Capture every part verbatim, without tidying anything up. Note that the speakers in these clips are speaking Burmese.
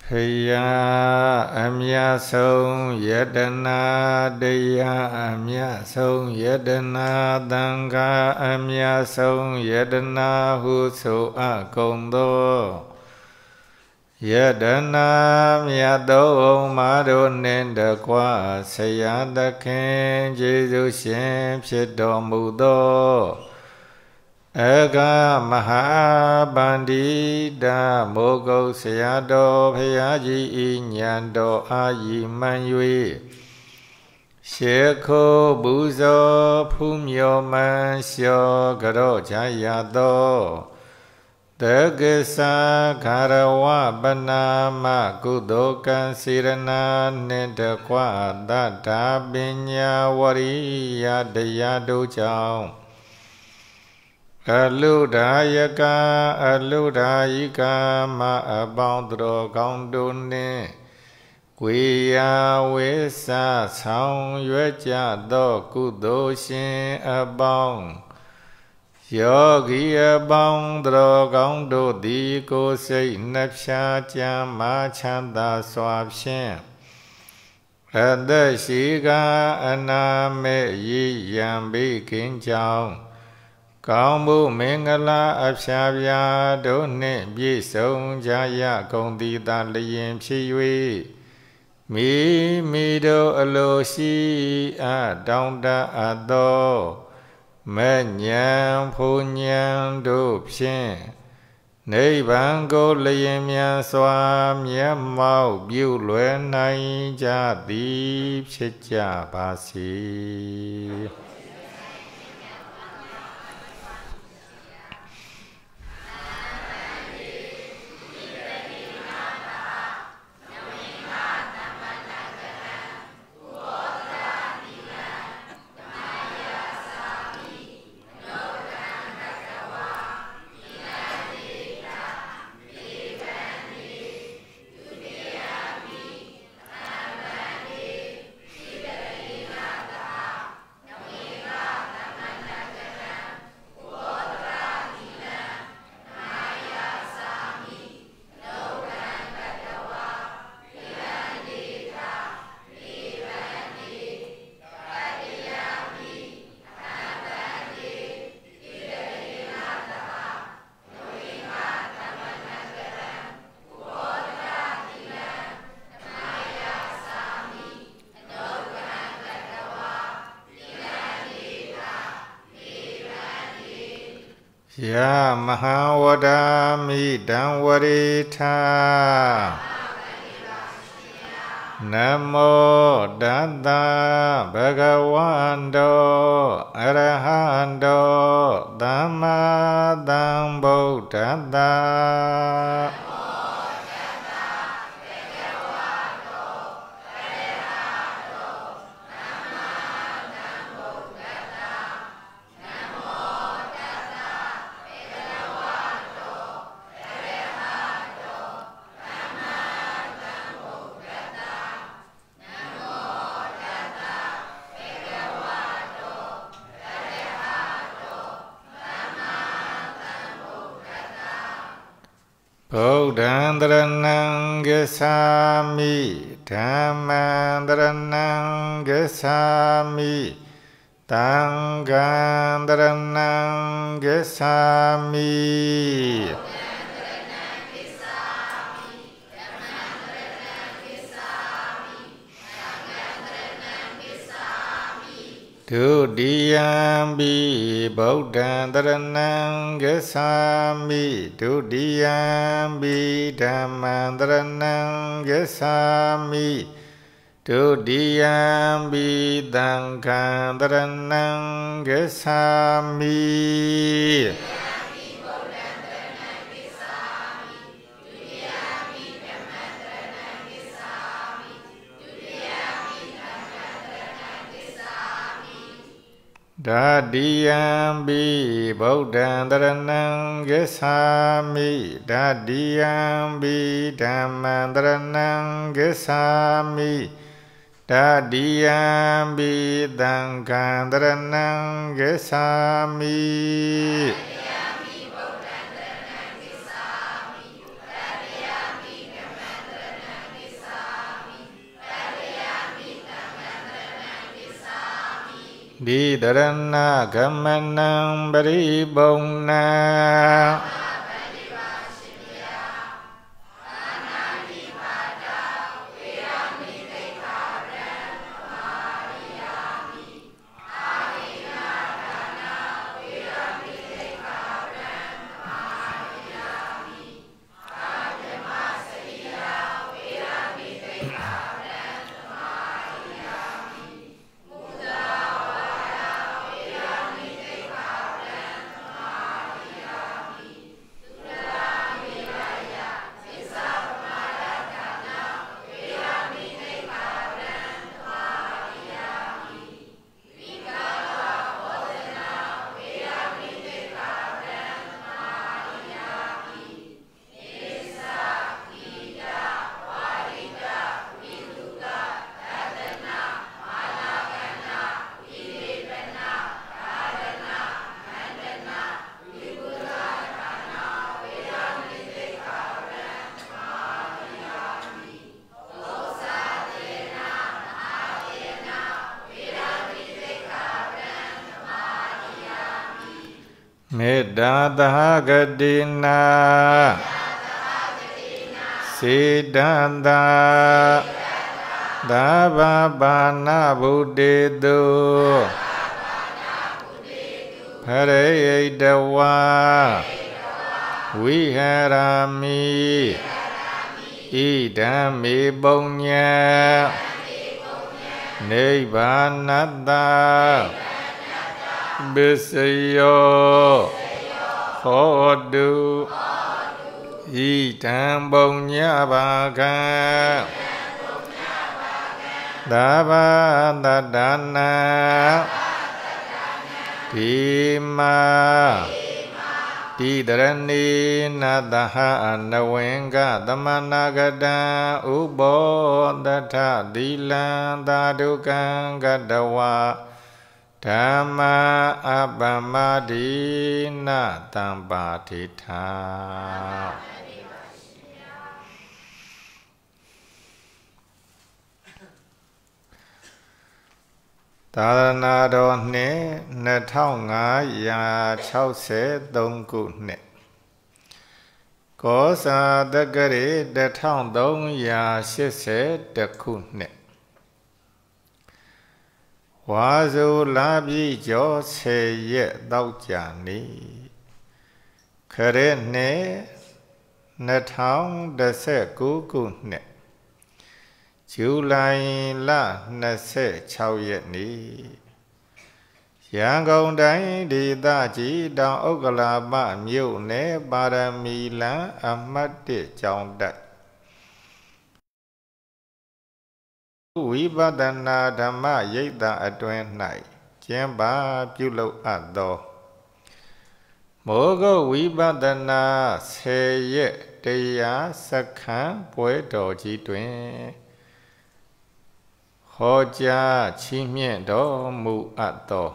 Hiya amya song yedana deya amya song yedana danga amya song yedana hu so a công đô yedana mya do ma do nên được qua se ya da khen Giêsuရှင်ဖြစ်တော်မူသောအဂမဟာဗန္တိတမိုးကုတ်ဆရာတော်ဘုရားကြီးဤဉာဏ်တော်အာရီမှန်၍ရှေခိုးပူဇော်ဖူးမြော်မှန်လျှော်ကြော့ကြရသောတက္ကသခါရဝပနာမကုသိုလ်ကံစေရနာနှင့်တကွသတ္တာပညာဝရိယတရားတို့ကြောင့်အလုဒာယကအလုဒာယိကမအပေါင်းတော်ကောင်းတို့နှင့်ကွေယာဝေစဆောင်ရွက်ကြသောကုသိုလ်ရှင်အပေါင်းယောဂီအပေါင်းတော်ကောင်းတို့သည်ကိုယ်စိတ်နှဖျားကြမ်းမာချမ်းသာစွာဖြင့်အသက်ရှိကအနာမဲ့ရည်ရန်ဘေးကင်းကြောင်းကောင်းမှုမင်္ဂလာအဖျားပြားတို့နှင့်ပြည့်စုံကြရကုန်သည်သာလျင်ဖြစ်၍မိမိတို့အလိုရှိအတောင်းတအပ်သောမဲ့ဉဏ်ဖူဉဏ်တို့ဖြင့်နိဗ္ဗာန်ကိုလျင်မြန်စွာမျက်မှောက်ပြုလွယ်နိုင်ကြသည်ဖြစ်ကြပါစေယမဟာဝဒာမိတံဝရိထာနမောတတ္တဗဂဝန္တောအရဟန္တောသမ္မာသမ္ဗုဒ္ဓတ္တဗုဒ္ဓံတရဏံဂစ္ဆာမိဓမ္မံတရဏံဂစ္ဆာမိသံဃံတရဏံဂစ္ဆာမိဒုတိယံပိဗုဒ္ဓံတရဏံဂစ္ဆာမိဒုတိယံပိဓမ္မံတရဏံဂစ္ဆာမိဒုတိယံပိသံဃံတရဏံဂစ္ဆာမိဒတိယံပိဗုဒ္ဓံတရဏံဂစ္ဆာမိဒတိယံပိဓမ္မံတရဏံဂစ္ဆာမိဒတိယံပိသံဃံတရဏံဂစ္ဆာမိဒดิดรณะกัมมนังปริปุณณาမေတ္တာသဟဂတိနာစေတံသာသာဘဘာနာဗုတေတုဖရေတဝါဝိဟရာမိဣဒံမေပုံညံနိဗ္ဗာနတ္တဘိစယောဟောတုဣဒံပုံညဘာကံသာဘတတ္တနာဒီမာတိတရဏိနတဟနဝင်္ဂသမနာဂတံဥပောတထသီလံသာဓုကံကတဝါဓမ္မာအပမ္မာဒိနတံပါတိထာသာသနာတော်နှစ်နှစ်ထောင်ငါးရာခြောက်ဆယ်သုံးခုနှစ်ကောဇာတက္ကရာတစ်ထောင်သုံးရာရှစ်ဆယ်တစ်ခုနှစ်ဝါဆိုလာပြီကျော်ဆယ်ရက်တောက်ကြနေခရစ်နှစ်နှစ်ထောင်တစ်ဆယ်ကိုးခုနှစ်ဇူလိုင်လနှစ်ဆယ်ခြောက်ရက်နေ့ရန်ကုန်တိုင်းဒေသကြီးတောင်ဥက္ကလာပမြို့နယ်ပါရမီလံအမှတ်တစ်ကျောင်းတက်ဝိပဿနာဓမ္မရိပ်သာအတွင်း၌ကျင်းပပြုလုပ်အပ်သောမောဂဝိပဿနာဆယ်ရက်တရားစခန်းပွဲတော်ကြီးတွင်ဟောကြားချီးမြှင့်တော်မူအပ်သော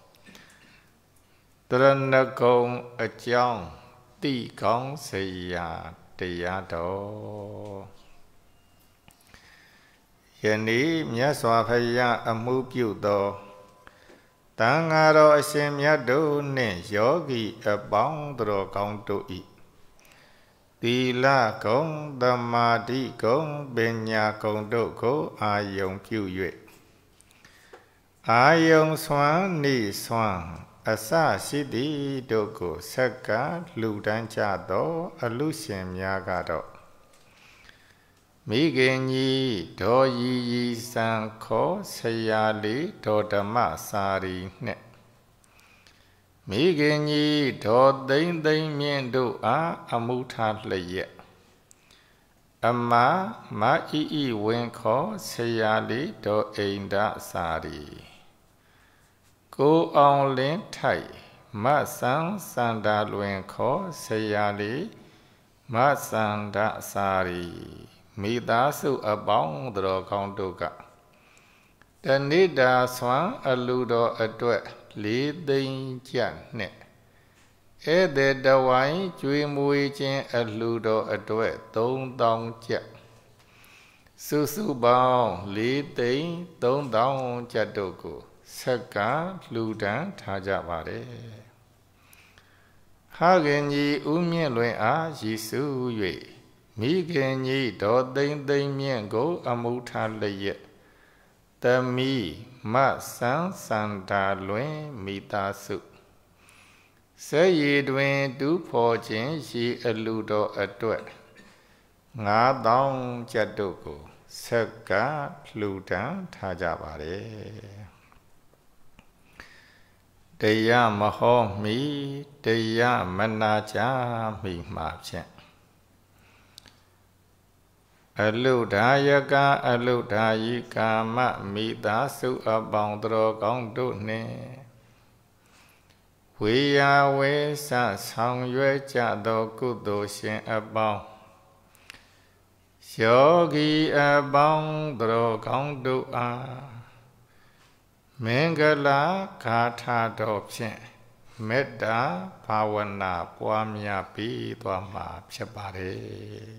တရဏဂုံအကြောင်းသိကောင်းစေရာတရားတော်ယနေ့မြတ်စွာဘုရားအမှုပြုသောတန်ဃာတော်အရှင်မြတ်တို့နှင့်ယောဂီအပေါင်းတော်ကောင်းတို့၏သီလဂုံသမာဓိဂုံပညာဂုံတို့ကိုအာယုံပြု၍အာယုံစွမ်းနိစွမ်းအစရှိသည်တို့ကိုဆက်ကလှူဒန်းကြသောအလူရှင်များကတော့မိခင်ကြီးဒေါ်ရီရီစံခောဆရာလေးဒေါ်ဓမ္မစာရီနှင့်မိခင်ကြီးဒေါ်သိမ့်သိမ့်မြင့်တို့အားအမှုထားလျက်အမမအီအီဝင်းခောဆရာလေးဒေါ်အိန္ဒစာရီကိုအောင်လင်းထိုက်မဆန်းစန္ဒာလွင်ခောဆရာလေးမဆန္ဒစာရီမိသားစုအပေါင်းတော်ကောင်းတို့ကတဏိတာဆွမ်းအလူတော်အတွက်လေးသိန်းကျပ်နဲ့ဧည့်သည်တဝိုင်းကျွေးမွေးခြင်းအလူတော်အတွက်သုံးသောင်းကျပ်စုစုပေါင်းလေးသိန်းသုံးသောင်းကျပ်တို့ကိုဆက်ကလူတန်းထားကြပါတယ်ဟာခင်ကြီးဦးမြင့်လွင်အားရည်စူး၍မိခင်ကြီးဒေါ်သိမ့်သိမ့်မြင့်ကိုအမှုထားလျက်သမီးမဆန်းစန္ဒာလွင်မိသားစုစေရည်တွင်တူးဖော်ခြင်းရှိအလူတော်အတွက်ငါးသောင်းကျပ်တို့ကိုဆက်ကလှူဒန်းထားကြပါတယ်တရားမဟောမီတရားမနာကြမိမှာဖြင့်အလုဒာယကအလုဒာယိကာမမိသားစုအပေါင်းတော်ကောင်းတို့နှင့်ဝေယဝေဆဆောင်ရွယ်ကြသောကုသိုလ်ရှင်အပေါင်းယောဂီအပေါင်းတော်ကောင်းတို့အားမင်္ဂလာဂါထာတော်ဖြင့်မေတ္တာဘာဝနာပွားများပြီးသွားမှာဖြစ်ပါတယ်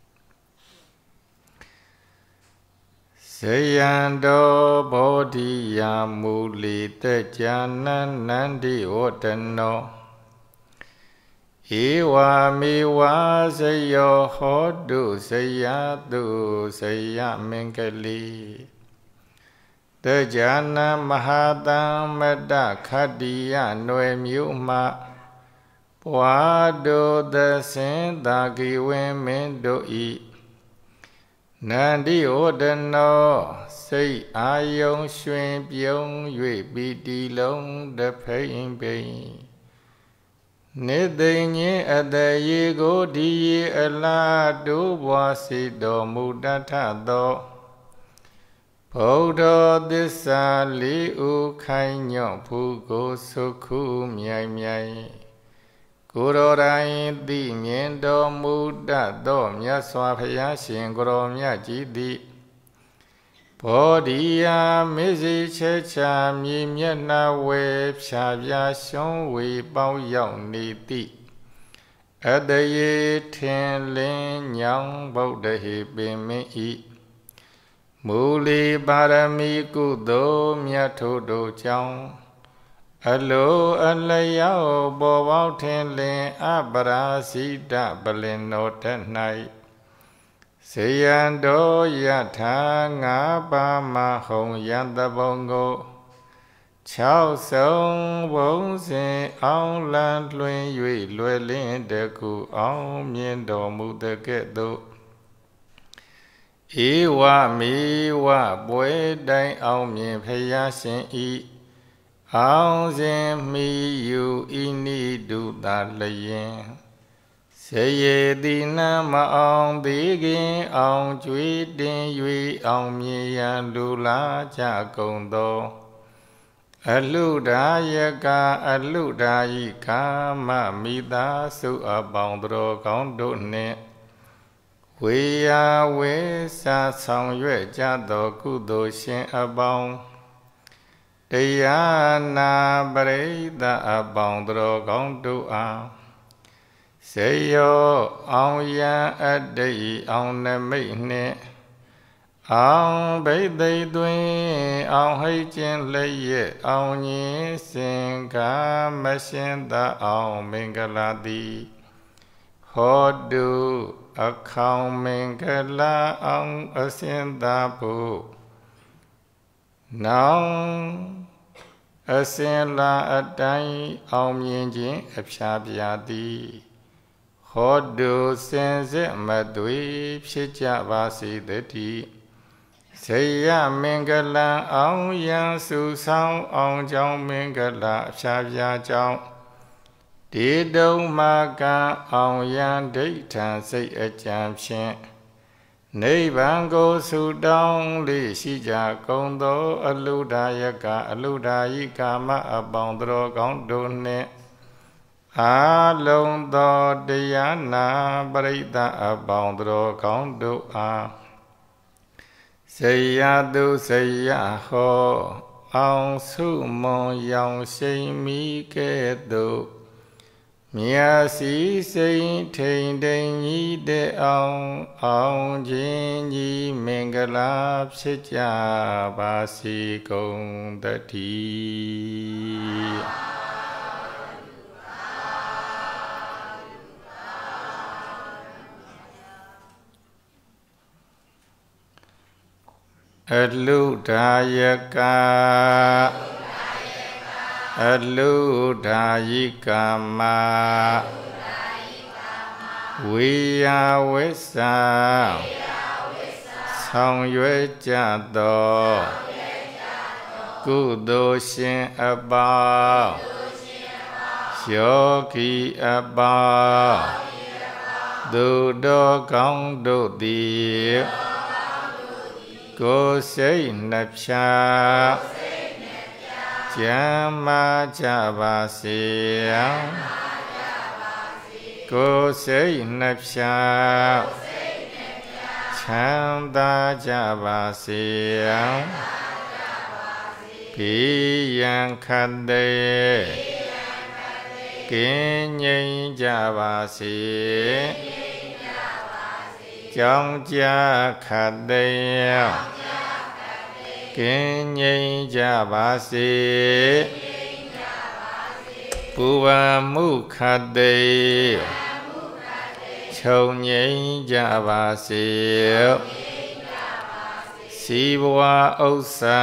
ဇယံတော်ဘောဓိယာမူလီတေဇာနန္နန္တိဝတ္တနောဧဝာမေဝါဇယောဟောတုဇယတုဇယမင်္ဂလိတေဇာနမဟာတံမတ္တခတ္တိယနွယ်မြို့မှပွားတို့သစင်သာဂိဝင်းမင်းတို့ဤနန္တိဝတ္တနောစိတ်အာယုံရွှင်ပြုံး၍ပီတိလုံးတဖိမ့်ပိန်နေသိဉ္ဇအတရေကိုဒီရေအလားတို့ဘွားစီတော်မူတတ်ထသောဗုဒ္ဓသစ္စာလေးဥခိုင်ညော့ဖူးကိုစုခုမြိုင်မြိုင်ကိုယ်တော်တိုင်သိမြင်တော်မူတတ်သောမြတ်စွာဘုရားရှင်ကိုယ်တော်မြတ်ကြီးသည်ဘောဓိယာမေဇိချေချာမြေမျက်နှာဝဲဖြာပြာရှုံးဝေပေါင်းရောက်နေသည်အတရေထင်လင်းညောင်ဗုဒ္ဓဟိပင်မင်းဤမူလီပါရမီကုသိုလ်မြတ်ထို့တို့ကြောင့်အလိုအလျောက်ပေါ်ပေါက်ထင်လင်းအပရာဇိတပလင်တော်ထ၌ဇယံတော်ယထာငါးပါးမဟုံယံတပုံကို၆ဆုံးဘုံစဉ်အောင်လန်းလွင်၍လွယ်လင်းတကူအောင်မြင်တော်မူတဲ့ကဲ့သို့ဧဝမေဝပွဲတိုင်အောင်မြင်ဖယားရှင်ဤအောင်စဉ်မိယူဤနိဒုတာလျင်စေယေတိနမအောင်သေးခင်အောင်ကျွေးတင်၍အောင်မြင်ရန်လူလာကြကုန်သောအလုဒာယကအလုဒာယိကာမမိသားစုအပေါင်းတော်ကောင်းတို့နှင့်ဝေယဝေစာဆောင်ရွက်ကြသောကုသိုလ်ရှင်အပေါင်းတရားနာပရိသတ်အပေါင်းတော်ကောင်းတို့အားစေယောအောင်ရန်အတ္တိအောင်နမိတ်နှင့်အောင်ဘိသိက်တွင်အောင်ဟိတ်ခြင်းလျက်အောင်ညင်းစင်ကားမရှင်သာအောင်မင်္ဂလာသည်ဟောတုအခေါင်မင်္ဂလာအောင်အစင်သာဖို့နောင်အစင်လာအတိုင်းအောင်မြင်ခြင်းအဖျားပြာသည်ဟောတုစင်စစ်မသွေဖြစ်ကြပါစေတည်းဇယမင်္ဂလာအောင်ရန်စုဆောင်အောင်ကြောင်းမင်္ဂလာအဖျားပြာကြောင်းတေတုံမာကအောင်ရန်ဒိဋ္ဌံစိတ်အကြံဖြင့်နိဗ္ဗာန်ကိုဆုတောင်းလေးရှိကြကုန်သောအလုဒာယကအလုဒာယိကာမအပေါင်းတော်ကောင်းတို့နှင့်အာလုံးသောတရားနာပရိသတ်အပေါင်းတော်ကောင်းတို့အားစေယတုစေယဟောအောင်စုမွန်ရောင်ရှိန်မိကဲ့သို့မြာစီစိန်ထိန်တိန်ကြီးတဲ့အောင်အောင်ချင်းကြီးမင်္ဂလာဖြစ်ကြပါစေကုန်သတည်းအလုဒါယကအလုဒါယိကာမဝိယဝိသံဆောင်ရွယ်ကြသောကုသိုလ်ရှင်အပေါင်းယောဂီအပေါင်းသူတော်ကောင်းတို့သည်ကိုယ်စိတ်နှဖျားကျမ်းမာကြပါစေကိုယ်စိတ်နှဖျားချမ်းသာကြပါစေဘေးရန်ခတ်တဲ့ကင်းငြိမ်းကြပါစေကြောင်းကြခတ်တဲ့ကင်းငြိမ်းကြပါစေပူပန်မှုခတ်တဲ့ချုပ်ငြိမ်းကြပါစေစီးပွားဥစ္စာ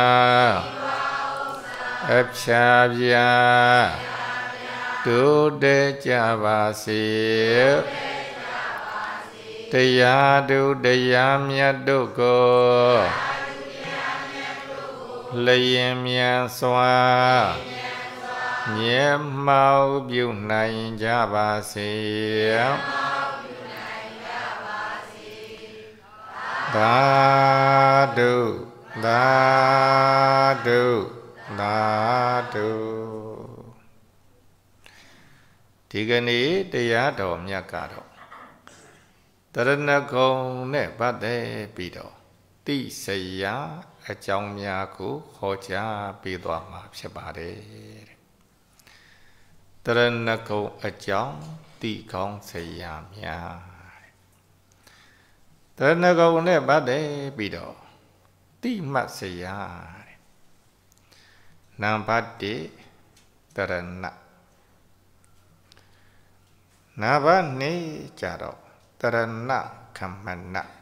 အဖြာပြာတိုးတက်ကြပါစေတရားတို့တရားမြတ်တို့ကိုလျင်မြန်စွာမျက်မှောက်ပြုနိုင်ကြပါစေသာဓုသာဓုသာဓုဒီကနေ့တရားတော်မြတ်ကတော့တရဏဂုံနဲ့ပတ်သက်ပြီးတော့တိစရာအကြောင်းများကိုဟောကြားပေးသွားမှာဖြစ်ပါတယ်တရဏဂုံအကြောင်းတိကောင်းစရာများတရဏဂုံနဲ့ပတ်သက်ပြီးတော့တိမှတ်စရာနံပါတ်တစ်တရဏနံပါတ်နှစ်ကြတော့တရဏခမန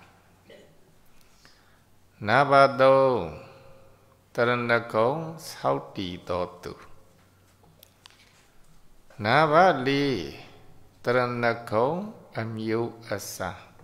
နံပါတ်သုံးတရဏဂုံဆောက်တည်တော်သူနံပါတ်လေးတရဏဂုံအမျိုးအစား